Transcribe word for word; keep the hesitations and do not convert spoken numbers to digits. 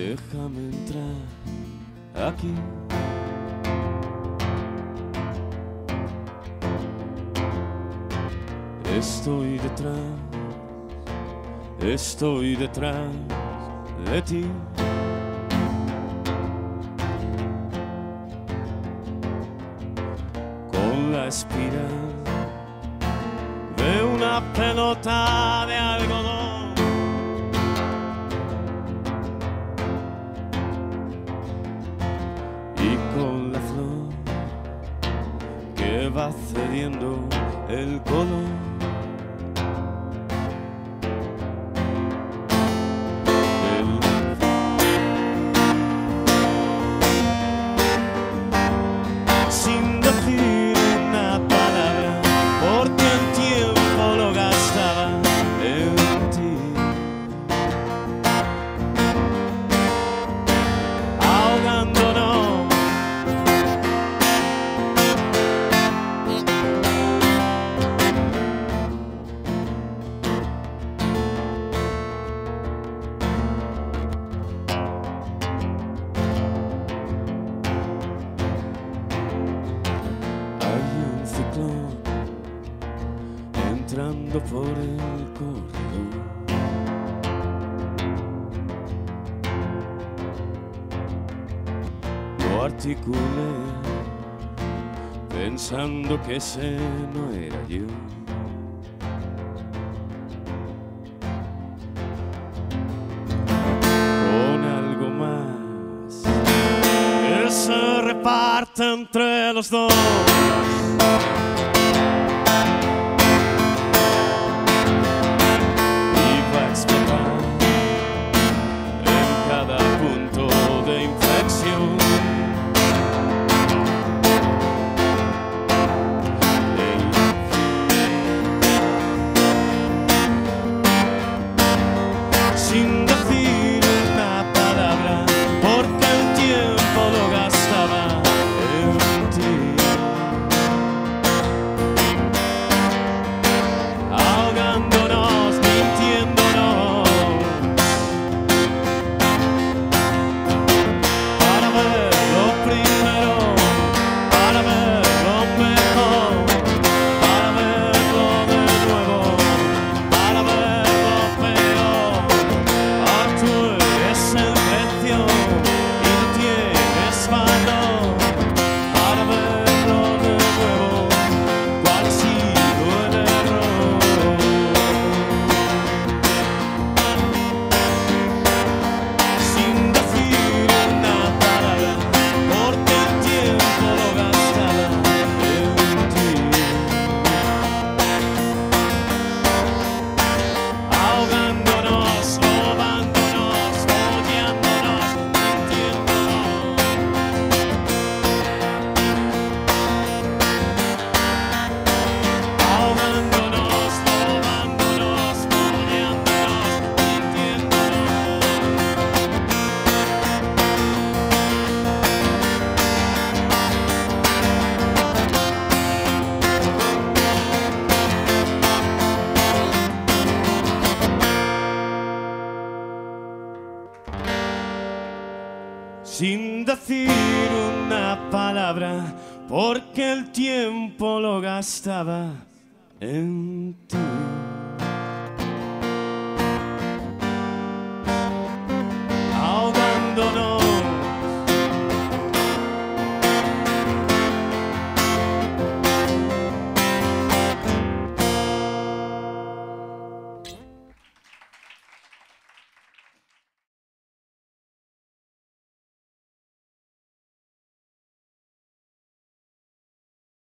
Déjame entrar aquí. Estoy detrás, estoy detrás de ti. Con la espiral de una pelota de algodón. Y con la flor que va cediendo el color. Sin decir una palabra, porque el tiempo lo gastaba en ti. Ahogándonos, entrando por el corredor. Lo articulé pensando que ese no era yo. Con algo más que se reparte entre los dos. Sin decir una palabra, porque el tiempo lo gastaba en ti. Ahogándonos, mintiéndonos, para ver lo primero, para ver lo mejor, para verlo de nuevo, para ver lo peor. Tú eres el precio y tú tienes valor para verlo de nuevo, cuál ha sido el error. Sin decir una palabra, porque el tiempo lo gastaba en ti. Ahogándonos, robándonos, odiándonos, mintiéndonos. Ahogándonos, robándonos, odiándonos, mintiéndonos. Sin decir una palabra, porque el tiempo lo gastaba en ti.